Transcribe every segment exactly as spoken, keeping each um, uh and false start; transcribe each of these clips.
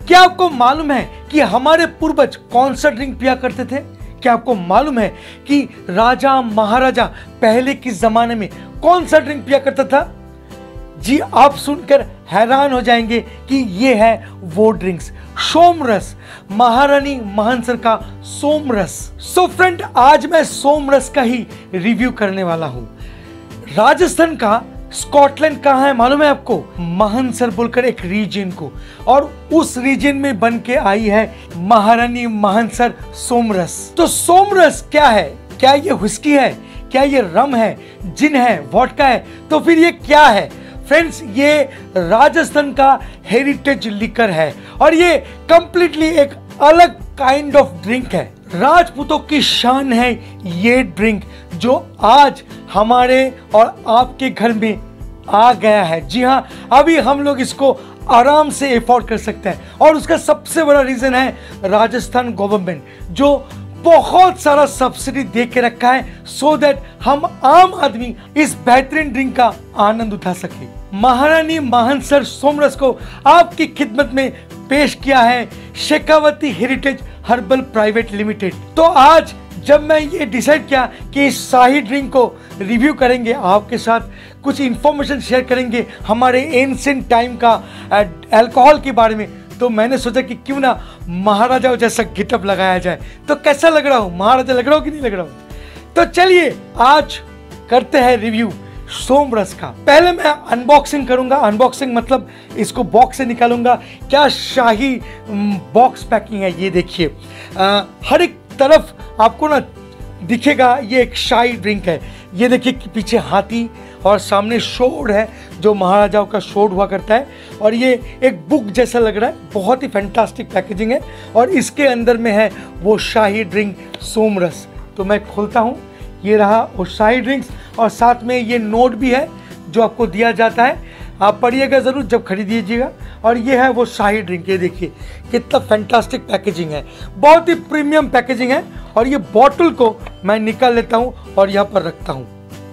क्या आपको मालूम है कि हमारे पूर्वज कौन सा ड्रिंक पिया करते थे? क्या आपको मालूम है कि राजा महाराजा पहले के जमाने में कौन सा ड्रिंक पिया करता था? जी, आप सुनकर हैरान हो जाएंगे कि ये है वो ड्रिंक्स, सोमरस, महारानी मानसर का सोमरस। सो फ्रेंड, आज मैं सोमरस का ही रिव्यू करने वाला हूं। राजस्थान का स्कॉटलैंड कहाँ है मालूम है आपको? मानसर बोलकर एक रीजन को, और उस रीजन में बन के आई है महारानी मानसर सोमरस। तो सोमरस क्या है? क्या ये व्हिस्की है? क्या ये रम है, जिन है, वोडका है? तो फिर ये क्या है? फ्रेंड्स, ये राजस्थान का हेरिटेज लिकर है और ये कंप्लीटली एक अलग काइंड ऑफ ड्रिंक है। राजपूतों की शान है ये ड्रिंक, जो आज हमारे और आपके घर में आ गया है। जी हाँ, अभी हम लोग इसको आराम से अफोर्ड कर सकते हैं और उसका सबसे बड़ा रीजन है राजस्थान गवर्नमेंट, जो बहुत सारा सब्सिडी दे के रखा है सो दैट हम आम आदमी इस बेहतरीन ड्रिंक का आनंद उठा सके। महारानी मानसर सोमरस को आपकी खिदमत में पेश किया है Shekhawati heritage herbal private limited. तो आज जब मैं ये डिसाइड किया कि इस शाही ड्रिंक को रिव्यू करेंगे, आपके साथ कुछ इंफॉर्मेशन शेयर करेंगे हमारे एंशिएंट टाइम का अल्कोहल के बारे में, तो मैंने सोचा कि क्यों ना महाराजा जैसा गेटअप लगाया जाए। तो कैसा लग रहा हूँ? महाराजा लग रहा हूँ कि नहीं लग रहा हूँ? तो चलिए आज करते हैं रिव्यू सोमरस का। पहले मैं अनबॉक्सिंग करूंगा। अनबॉक्सिंग मतलब इसको बॉक्स से निकालूंगा। क्या शाही बॉक्स पैकिंग है, ये देखिए। हर एक तरफ आपको ना दिखेगा ये एक शाही ड्रिंक है। ये देखिए कि पीछे हाथी और सामने शोड है, जो महाराजाओं का शोड हुआ करता है, और ये एक बुक जैसा लग रहा है। बहुत ही फैंटास्टिक पैकेजिंग है और इसके अंदर में है वो शाही ड्रिंक सोमरस। तो मैं खोलता हूँ, ये रहा वो शाही ड्रिंक्स और साथ में ये नोट भी है जो आपको दिया जाता है, आप पढ़िएगा ज़रूर जब खरीदिएगा। और ये है वो शाही ड्रिंक। ये देखिए कितना फैंटास्टिक पैकेजिंग है, बहुत ही प्रीमियम पैकेजिंग है। और ये बॉटल को मैं निकाल लेता हूँ और यहाँ पर रखता हूँ,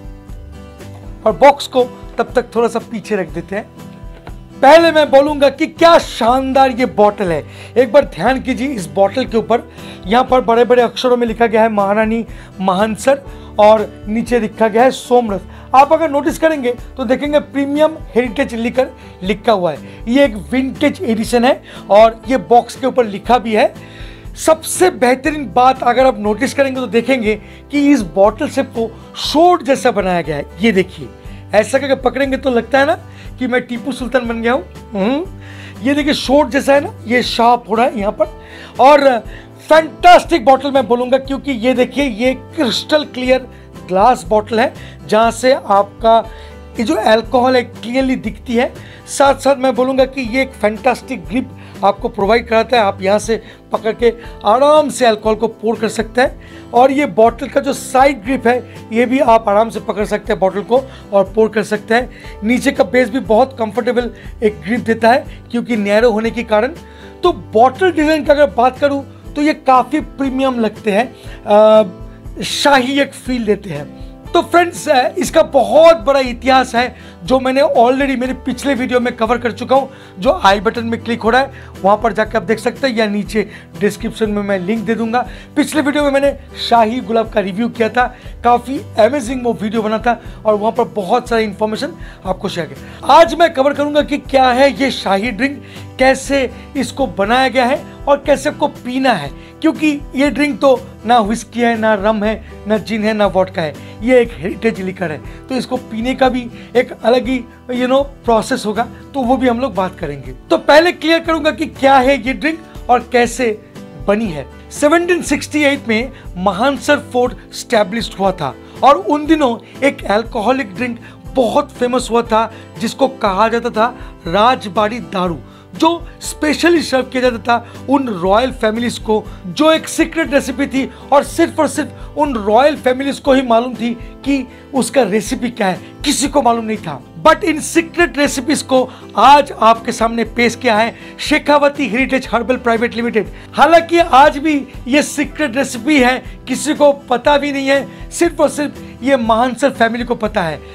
और बॉक्स को तब तक थोड़ा सा पीछे रख देते हैं। पहले मैं बोलूंगा कि क्या शानदार ये बॉटल है। एक बार ध्यान कीजिए इस बॉटल के ऊपर, यहाँ पर बड़े बड़े अक्षरों में लिखा गया है महारानी मानसर और नीचे लिखा गया है सोमरस। आप अगर नोटिस करेंगे तो देखेंगे प्रीमियम हेरिटेज लिकर लिखा हुआ है। ये एक विंटेज एडिशन है और ये बॉक्स के ऊपर लिखा भी है। सबसे बेहतरीन बात अगर आप नोटिस करेंगे तो देखेंगे कि इस बॉटल से को शोड जैसा बनाया गया है। ये देखिए, ऐसा करके पकड़ेंगे तो लगता है ना कि मैं टीपू सुल्तान बन गया हूँ। ये देखिए शोड जैसा है ना, ये शार्प हो रहा है यहाँ पर। और फैंटास्टिक बॉटल मैं बोलूँगा, क्योंकि ये देखिए ये क्रिस्टल क्लियर ग्लास बॉटल है जहाँ से आपका ये जो अल्कोहल है क्लियरली दिखती है। साथ साथ मैं बोलूँगा कि ये एक फैंटास्टिक ग्रिप आपको प्रोवाइड कराता है। आप यहाँ से पकड़ के आराम से अल्कोहल को पोर कर सकते हैं। और ये बॉटल का जो साइड ग्रिप है ये भी आप आराम से पकड़ सकते हैं बॉटल को और पोर कर सकते हैं। नीचे का बेस भी बहुत कंफर्टेबल एक ग्रिप देता है क्योंकि नैरो होने के कारण। तो बॉटल डिज़ाइन की अगर बात करूँ तो ये काफ़ी प्रीमियम लगते हैं, शाही एक फील देते हैं। तो फ्रेंड्स, इसका बहुत बड़ा इतिहास है जो मैंने ऑलरेडी मेरे पिछले वीडियो में कवर कर चुका हूं, जो आई बटन में क्लिक हो रहा है वहां पर जाकर आप देख सकते हैं, या नीचे डिस्क्रिप्शन में मैं लिंक दे दूंगा। पिछले वीडियो में मैंने शाही गुलाब का रिव्यू किया था, काफ़ी अमेजिंग वो वीडियो बना था और वहां पर बहुत सारी इंफॉर्मेशन आपको शेयर किया। आज मैं कवर करूंगा कि क्या है ये शाही ड्रिंक, कैसे इसको बनाया गया है और कैसे आपको पीना है, क्योंकि ये ड्रिंक तो ना व्हिस्की है, ना रम है, ना जिन है, ना वोडका है। ये एक हेरिटेज लिकर है, तो इसको पीने का भी एक अलग ही यू नो प्रोसेस होगा, तो वो भी हम लोग बात करेंगे। तो पहले क्लियर करूंगा कि क्या है ये ड्रिंक और कैसे बनी है। सत्रह सौ अड़सठ में मानसर फोर्ट स्टैब्लिश्ड हुआ था और उन दिनों एक अल्कोहलिक ड्रिंक बहुत फेमस हुआ था जिसको कहा जाता था राजबाड़ी दारू, जो स्पेशली सर्व किया जाता था उन रॉयल फैमिलीज को, जो एक सीक्रेट रेसिपी थी और सिर्फ और सिर्फ उन रॉयल फैमिलीज को ही मालूम थी कि उसका रेसिपी क्या है, किसी को मालूम नहीं था। बट इन सीक्रेट रेसिपीज को आज आपके सामने पेश किया है Shekhawati heritage herbal private limited. हालांकि आज भी ये सीक्रेट रेसिपी है, किसी को पता भी नहीं है, सिर्फ और सिर्फ ये मानसर फैमिली को पता है।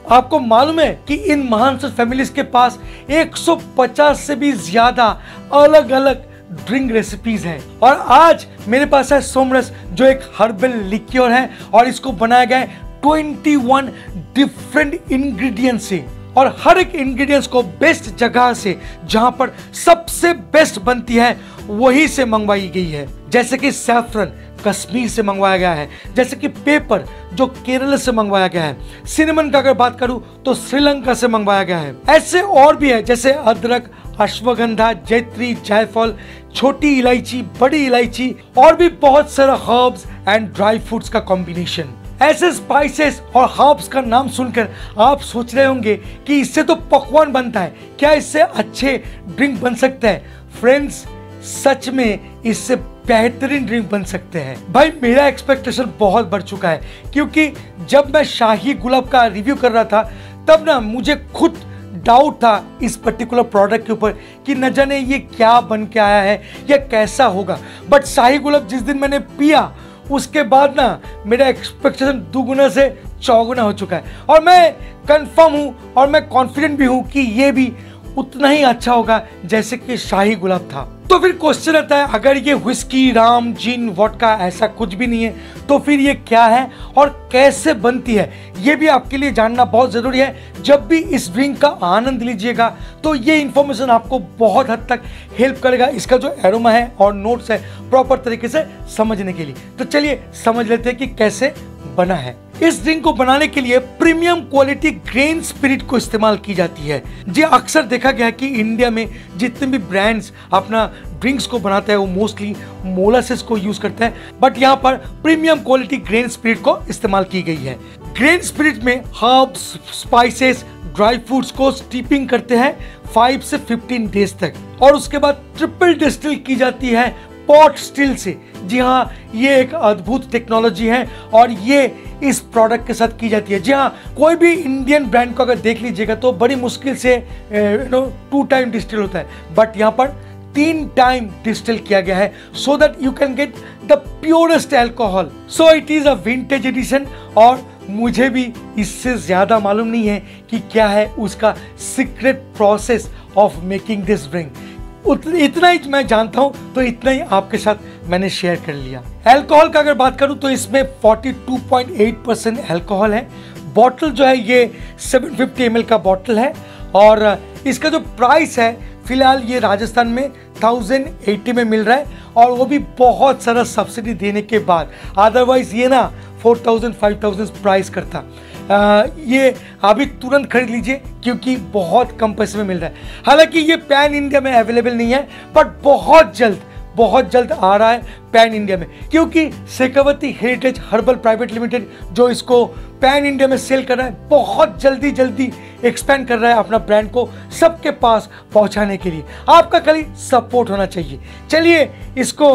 आपको मालूम है कि इन महान फैमिलीज के पास एक सौ पचास से भी ज्यादा अलग अलग ड्रिंक रेसिपीज हैं। और आज मेरे पास है सोमरस, जो एक हर्बल लिक्योर है और इसको बनाया गया है इक्कीस डिफरेंट इंग्रेडिएंट्स से, और हर एक इंग्रेडिएंट्स को बेस्ट जगह से, जहां पर सबसे बेस्ट बनती है वही से मंगवाई गई है। जैसे कि सैफरन कश्मीर से मंगवाया गया है, जैसे कि पेपर जो केरल से मंगवाया गया है, सिनेमन का अगर बात करूं तो श्रीलंका से मंगवाया गया है। ऐसे और भी है जैसे अदरक, अश्वगंधा, जैत्री, जायफल, छोटी इलायची, बड़ी इलायची और भी बहुत सारा हर्ब्स एंड ड्राई फ्रूट्स का कॉम्बिनेशन। ऐसे स्पाइसेस और हर्ब्स का नाम सुनकर आप सोच रहे होंगे कि इससे तो पकवान बनता है, क्या इससे अच्छे ड्रिंक बन सकते हैं? फ्रेंड्स, सच में इससे बेहतरीन ड्रिंक बन सकते हैं। भाई मेरा एक्सपेक्टेशन बहुत बढ़ चुका है, क्योंकि जब मैं शाही गुलाब का रिव्यू कर रहा था तब ना मुझे खुद डाउट था इस पर्टिकुलर प्रोडक्ट के ऊपर कि न जाने ये क्या बन के आया है या कैसा होगा। बट शाही गुलाब जिस दिन मैंने पिया उसके बाद ना मेरा एक्सपेक्टेशन दुगुना से चौगुना हो चुका है, और मैं कंफर्म हूं और मैं कॉन्फिडेंट भी हूं कि ये भी उतना ही अच्छा होगा जैसे कि शाही गुलाब था। तो फिर क्वेश्चन आता है, अगर ये व्हिस्की, राम, जिन, वोडका ऐसा कुछ भी नहीं है तो फिर ये क्या है और कैसे बनती है? ये भी आपके लिए जानना बहुत जरूरी है। जब भी इस ड्रिंक का आनंद लीजिएगा तो ये इंफॉर्मेशन आपको बहुत हद तक हेल्प करेगा, इसका जो एरोमा है और नोट्स है प्रॉपर तरीके से समझने के लिए। तो चलिए समझ लेते हैं कि कैसे बना है। इस ड्रिंक को बनाने के लिए प्रीमियम क्वालिटी ग्रेन स्पिरिट को इस्तेमाल की जाती है। जी अक्सर देखा गया कि इंडिया में जितने भी ब्रांड्स अपना ड्रिंक्स को बनाते हैं वो मोस्टली मोलासेस को यूज करते हैं, बट यहाँ पर प्रीमियम क्वालिटी ग्रेन स्पिरिट को इस्तेमाल की गई है। ग्रेन स्पिरिट में हर्ब्स, स्पाइसेस, ड्राई फ्रूट्स को स्टीपिंग करते हैं फाइव से फिफ्टीन डेज तक, और उसके बाद ट्रिपल डिस्टिल की जाती है पॉट स्टिल से। जी हाँ, ये एक अद्भुत टेक्नोलॉजी है और ये इस प्रोडक्ट के साथ की जाती है। जी हाँ, कोई भी इंडियन ब्रांड को अगर देख लीजिएगा तो बड़ी मुश्किल से you know two time distil होता है, बट यहाँ पर तीन टाइम डिस्टिल किया गया है so that you can get the purest alcohol. So it is a vintage edition, और मुझे भी इससे ज्यादा मालूम नहीं है कि क्या है उसका secret process of making this drink. इतना ही मैं जानता हूं, तो इतना ही आपके साथ मैंने शेयर कर लिया। अल्कोहल का अगर बात करूं तो इसमें बयालीस पॉइंट आठ परसेंट अल्कोहल है। बॉटल जो है ये सात सौ पचास एम एल का बॉटल है, और इसका जो प्राइस है फिलहाल ये राजस्थान में थाउजेंड एटी में मिल रहा है, और वो भी बहुत सारा सब्सिडी देने के बाद। अदरवाइज ये ना four thousand five thousand price करता। आ, ये अभी तुरंत खरीद लीजिए क्योंकि बहुत कम पैसे में मिल रहा है। हालांकि ये पैन इंडिया में अवेलेबल नहीं है, बट बहुत जल्द बहुत जल्द आ रहा है पैन इंडिया में, क्योंकि Shekhawati heritage herbal private limited जो इसको पैन इंडिया में सेल कर रहा है, बहुत जल्दी जल्दी एक्सपेंड कर रहा है अपना ब्रांड को सबके पास पहुंचाने के लिए। आपका खाली सपोर्ट होना चाहिए। चलिए इसको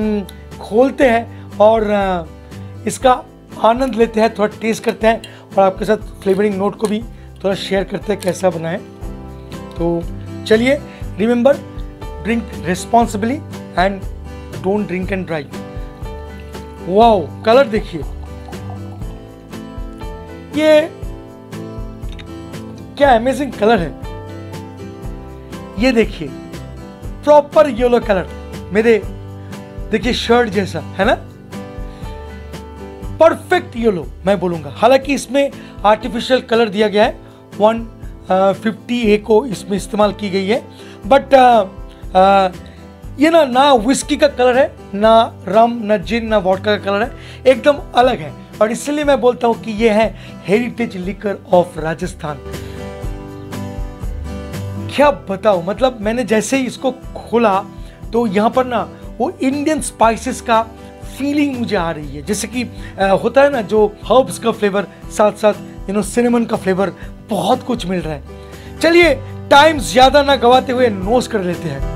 खोलते हैं और इसका आनंद लेते हैं, थोड़ा टेस्ट करते हैं, और आपके साथ फ्लेवरिंग नोट को भी थोड़ा शेयर करते हैं कैसा बना है। तो चलिए, remember, drink responsibly and don't drink and drive. Wow, colour देखिए, ये क्या अमेजिंग कलर है। ये देखिए प्रॉपर येलो कलर, मेरे देखिए शर्ट जैसा है ना, परफेक्ट येलो मैं बोलूंगा। हालांकि इसमें आर्टिफिशियल कलर दिया गया है, वन फिफ्टी ए को इसमें इस्तेमाल की गई है, बट ये ना ना विस्की का कलर है, ना रम, ना जिन, ना वोडका का कलर है, एकदम अलग है। और इसलिए मैं बोलता हूं कि ये है हेरिटेज लिकर ऑफ राजस्थान। क्या बताऊं, मतलब मैंने जैसे ही इसको खोला तो यहाँ पर ना वो इंडियन स्पाइसेस का फीलिंग मुझे आ रही है, जैसे कि आ, होता है ना जो हर्ब्स का फ्लेवर, साथ साथ यू नो सिनेमन का फ्लेवर, बहुत कुछ मिल रहा है। चलिए टाइम ज्यादा ना गवाते हुए नोस कर लेते हैं।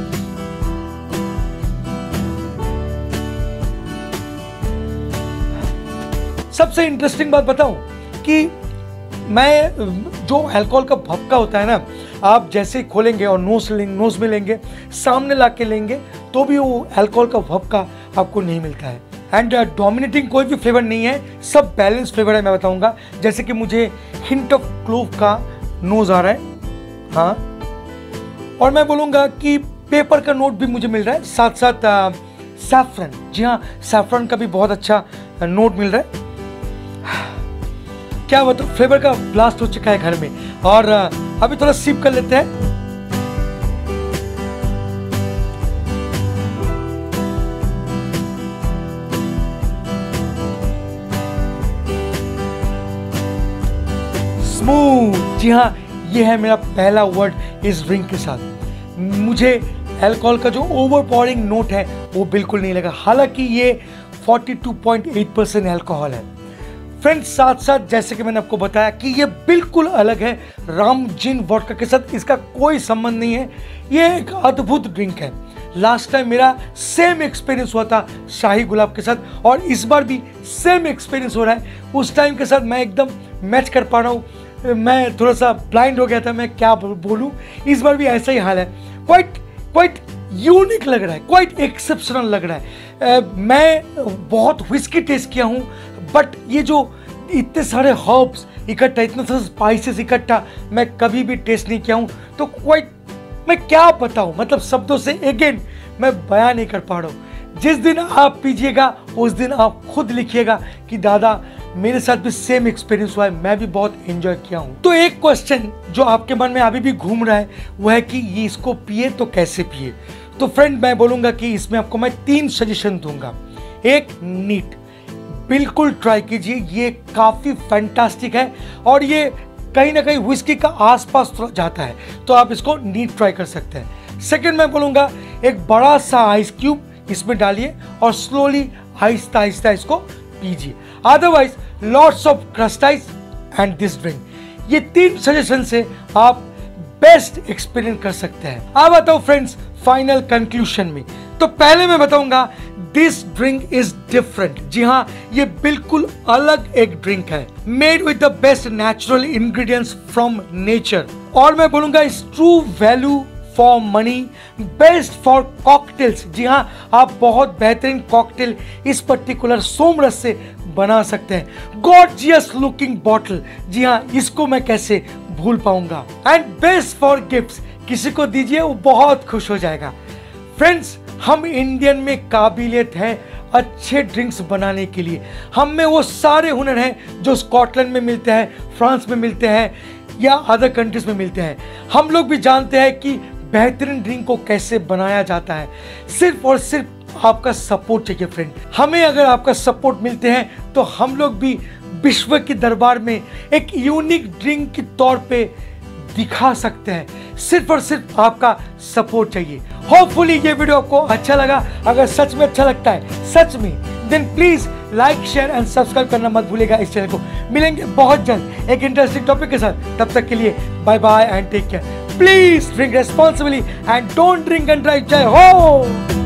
सबसे इंटरेस्टिंग बात बताऊं कि मैं जो अल्कोहल का भपका होता है ना, आप जैसे खोलेंगे और नोस लेंगे, नोस में लेंगे, सामने ला के लेंगे तो भी वो अल्कोहल का भपका आपको नहीं मिलता है। एंड डोमिनेटिंग कोई भी फ्लेवर नहीं है, सब बैलेंस फ्लेवर है मैं बताऊंगा। जैसे कि मुझे हिंट ऑफ क्लोव का नोज आ रहा है, हाँ, और मैं बोलूंगा कि पेपर का नोट भी मुझे मिल रहा है, साथ साथ सैफरन, जी हाँ सैफरन का भी बहुत अच्छा नोट मिल रहा है। क्या बताऊं, फ्लेवर का ब्लास्ट हो चुका है घर में, और अभी थोड़ा सिप कर लेते हैं। स्मूथ, जी हाँ ये है मेरा पहला वर्ड इस ड्रिंक के साथ। मुझे अल्कोहल का जो ओवरपावरिंग नोट है वो बिल्कुल नहीं लगा, हालांकि ये बयालीस पॉइंट आठ परसेंट अल्कोहल है। फ्रेंड्स, साथ साथ जैसे कि मैंने आपको बताया कि ये बिल्कुल अलग है राम जिन वोडका के साथ, इसका कोई संबंध नहीं है। ये एक अद्भुत ड्रिंक है। लास्ट टाइम मेरा सेम एक्सपीरियंस हुआ था शाही गुलाब के साथ, और इस बार भी सेम एक्सपीरियंस हो रहा है। उस टाइम के साथ मैं एकदम मैच कर पा रहा हूँ, मैं थोड़ा सा ब्लाइंड हो गया था, मैं क्या बोलूँ। इस बार भी ऐसा ही हाल है। क्वाइट क्वाइट यूनिक लग रहा है, क्वाइट एक्सेप्शनल लग रहा है। uh, मैं बहुत व्हिस्की टेस्ट किया हूँ, बट ये जो इतने सारे हर्ब्स इकट्ठा, इतने सारे स्पाइसेस इकट्ठा मैं कभी भी टेस्ट नहीं किया हूँ। तो क्वाइट मैं क्या बताऊँ, मतलब शब्दों से अगेन मैं बयान नहीं कर पा रहा हूँ। जिस दिन आप पीजिएगा उस दिन आप खुद लिखिएगा कि दादा मेरे साथ भी सेम एक्सपीरियंस हुआ है, मैं भी बहुत एंजॉय किया हूँ। तो एक क्वेश्चन जो आपके मन में अभी भी घूम रहा है वो है कि ये इसको पिए तो कैसे पिए। तो फ्रेंड, मैं बोलूंगा कि इसमें आपको मैं तीन सजेशन दूंगा। एक, नीट, बिल्कुल ट्राई कीजिए, ये काफी फैंटास्टिक है और ये कहीं ना कहीं व्हिस्की का आसपास जाता है, तो आप इसको नीट ट्राई कर सकते हैं। सेकंड, मैं बोलूंगा एक बड़ा सा आइस क्यूब इसमें डालिए और स्लोली आहिस्ता आहिस्ता इसको पीजिए। Otherwise lots of crushed ice and this drink, ये तीन सजेशन से आप बेस्ट एक्सपीरियंस कर सकते हैं। अब बताओ फ्रेंड्स फाइनल कंक्लूजन में। तो पहले मैं बताऊंगा दिस ड्रिंक इज डिफरेंट। जी हाँ, ये बिल्कुल अलग एक ड्रिंक है, made with the best natural ingredients from nature. और मैं बोलूंगा इस true value for money, best for cocktails. जी हाँ, आप बहुत बेहतरीन कॉकटेल इस पर्टिकुलर सोमरस से बना सकते हैं। गॉर्जियस लुकिंग बॉटल, जी हाँ इसको मैं कैसे भूल पाऊंगा। एंड बेस्ट फॉर गिफ्ट्स, किसी को दीजिए वो बहुत खुश हो जाएगा। फ्रेंड्स, हम इंडियन में काबिलियत है अच्छे ड्रिंक्स बनाने के लिए। हम में वो सारे हुनर हैं जो स्कॉटलैंड में मिलते हैं, फ्रांस में मिलते हैं या अदर कंट्रीज में मिलते हैं। हम लोग भी जानते हैं कि बेहतरीन ड्रिंक को कैसे बनाया जाता है। सिर्फ और सिर्फ आपका सपोर्ट चाहिए फ्रेंड। हमें अगर आपका सपोर्ट मिलते हैं तो हम लोग भी विश्व के दरबार में एक यूनिक ड्रिंक के तौर पे दिखा सकते हैं। सिर्फ और सिर्फ आपका सपोर्ट चाहिए। होपफुली ये वीडियो आपको अच्छा लगा। अगर सच में अच्छा लगता है, सच में, then please like, share and subscribe करना मत भूलिएगा इस चैनल को। मिलेंगे बहुत जल्द एक इंटरेस्टिंग टॉपिक के साथ। तब तक के लिए bye bye and take care. Please drink responsibly and don't drink and drive. जय हो।